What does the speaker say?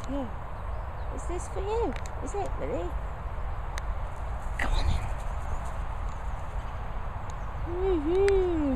Here. Is this for you? Is it, Willie? Come on in. Woohoo!